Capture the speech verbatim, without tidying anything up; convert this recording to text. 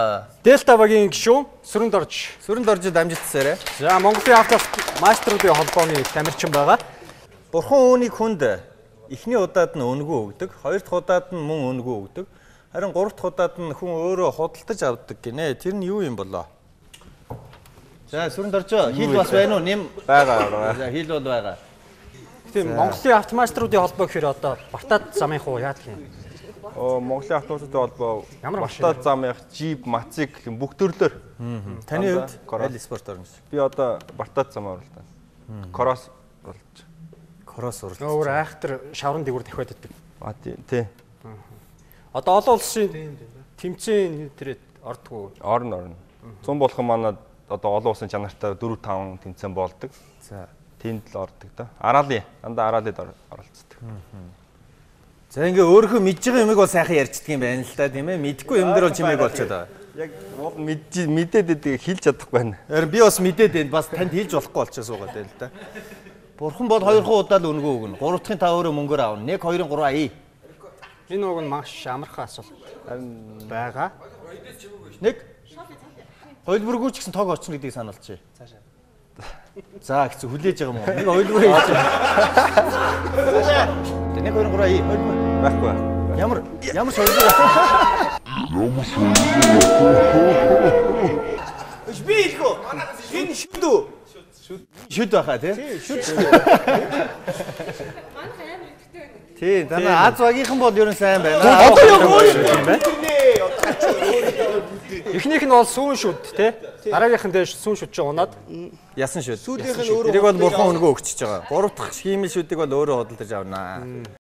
Дельта багийн гишүүн Сүрэнд орж. Сүрэнд орж дамжигдсаарэ. За Монголын автост мастеруудын холбооны тамирчин байгаа. Бурхан үүнийг хүнд эхний удаад нь өнгөө өгдөг, хоёр дахь удаад нь мөн өнгөө өгдөг. Харин гурав дахь удаад нь хүн өөрөө худалдаж авдаг гинэ. Тэр нь юу юм болоо? За сүрэнд оржоо. Хил бас байна уу? Нэм байгаа. За хил бол байгаа. Тийм Монголын автомастеруудын холбоо гэхээр одоо Бартад замынх уу яадаг юм? Оо Монголын автомастеруудын холбоо Бартад замынх, Jeep, Мотоцикл гэх бүх төрлөөр. Таны хувьд аль спорт орно? Би одоо Бартад зам оролдоо. Кросс оролдож. Кросс оролдож. Өөр айхтар шаврын дээгүүр давхиад байдаг. А тий. Одоо олон улсын тэмцээн нэрэд ордгоо. Орно орно. Зун болох манад одоо олон улсын чанартай дөрөв таван тэмцээн болдог. За тэнд л ордог да. Араалын дандаа араалд оролцдог. За ингээ өөрөө мэдж байгаа юмыг бол сайхан ярьцдаг юм байна л да тийм ээ. Мэдгүй юм дээр бол чимээг болчиход байгаа. Яг уул мэдж мэдээд байдгийг хэлж чадахгүй байна. Харин би бас мэдээд байна. Бас танд хэлж болохгүй болчихсон суугаад байл л да. Бурхан бол хоёр дахь удаа л өнгөө өгнө. гурав дахьын та өөрөө мөнгөөр аавна. нэг хоёрын гурав ая. Энэ уг нь маш амархан асуулт байгаа. Нэг хойлборгүй ч гэсэн тог орчихно гэдгийг сануулчих. Цаашаа. За гэсэн хүлээж байгаа юм уу? Нэг хойлбор хийж. Нэг хоёрын гурав ая. Хойлбор байхгүй. Ямар ямар хойлбор? Ямар хойлбор? Би илгөө. Энэ шүдүү. Шүд байхаа тий? Шүд. Тий, танаа Аз багийнхан бол ерөн сайн байна. Одоо яг өөр юм байна. Эхнийх нь бол сүүн шүд тий? Дараагийнх нь дээш сүүн шүд чи унаад ясан шүд. Сүүлийнх нь өөрөө. Тэрийг бол бурхан өнгөө өгчөж байгаа. Гурав дахь хиймэл шүдийг бол өөрөө хөдөлж авнаа.